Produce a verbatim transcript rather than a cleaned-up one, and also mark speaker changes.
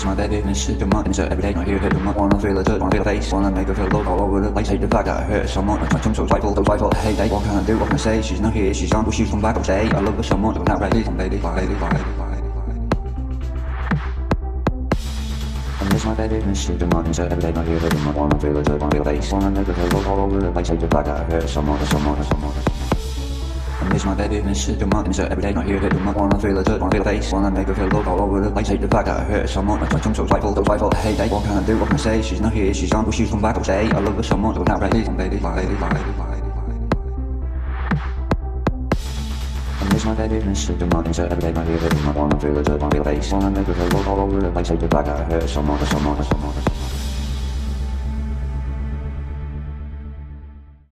Speaker 1: my baby, miss it, month, insert every day, not here, hit the month, wanna feel the dirt, wanna feel the face, wanna make her feel low all over the place, hate the fact that I hurt someone, my tongue so trifle, so trifle, hey, day, what can I do, what can I say, she's not here, she's gone, but she's come back, I'll say, I love her so much, I'm not ready, baby, baby, baby, baby. I miss my baby, miss it, month, insert every day, not here, hit the month, wanna feel the dirt, wanna feel the face, wanna make her feel low all over the place, hate the fact that I hurt someone, someone, someone. I miss my baby, miss it, month, insert every day, not here, hit the month, wanna feel the dirt, wanna feel the face, wanna make her feel low all over the place, hate the fact that I hurt someone, my tongue so trifle, so trifle, hey, day, what can I do, what can I say, she's not here, she's gone, but she's come back, I'll say, I love her so much, I'm not ready, baby, baby, baby, baby. I miss my baby, miss it, month, insert every day, not here, hit the month, wanna feel the dirt, wanna feel the face, wanna make her feel low all over the place, hate the fact that I hurt someone, someone, someone.